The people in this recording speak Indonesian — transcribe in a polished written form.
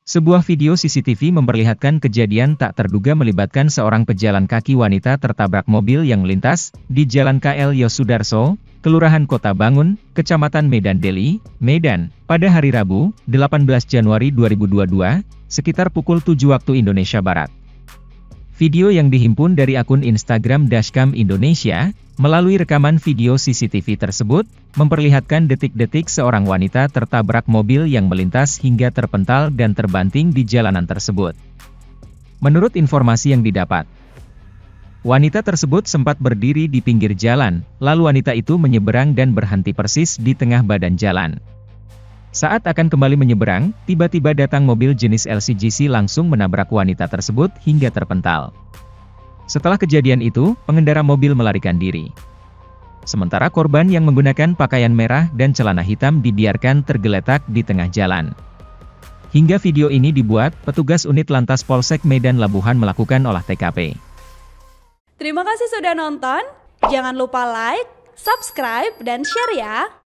Sebuah video CCTV memperlihatkan kejadian tak terduga melibatkan seorang pejalan kaki wanita tertabrak mobil yang melintas di Jalan KL Yosudarso, Kelurahan Kota Bangun, Kecamatan Medan Deli, Medan, pada hari Rabu, 18 Januari 2022, sekitar pukul 7 waktu Indonesia Barat. Video yang dihimpun dari akun Instagram Dashcam Indonesia, melalui rekaman video CCTV tersebut, memperlihatkan detik-detik seorang wanita tertabrak mobil yang melintas hingga terpental dan terbanting di jalanan tersebut. Menurut informasi yang didapat, wanita tersebut sempat berdiri di pinggir jalan, lalu wanita itu menyeberang dan berhenti persis di tengah badan jalan. Saat akan kembali menyeberang, tiba-tiba datang mobil jenis LCGC langsung menabrak wanita tersebut hingga terpental. Setelah kejadian itu, pengendara mobil melarikan diri. Sementara korban yang menggunakan pakaian merah dan celana hitam dibiarkan tergeletak di tengah jalan. Hingga video ini dibuat, petugas unit Lantas Polsek Medan Labuhan melakukan olah TKP. Terima kasih sudah nonton, jangan lupa like, subscribe, dan share ya!